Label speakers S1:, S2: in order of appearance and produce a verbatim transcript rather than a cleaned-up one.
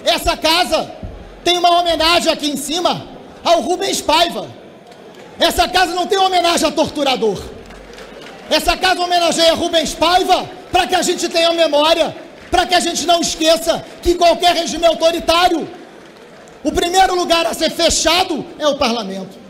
S1: Essa casa tem uma homenagem aqui em cima ao Rubens Paiva. Essa casa não tem homenagem a torturador. Essa casa homenageia Rubens Paiva para que a gente tenha memória, para que a gente não esqueça que qualquer regime autoritário, o primeiro lugar a ser fechado é o parlamento.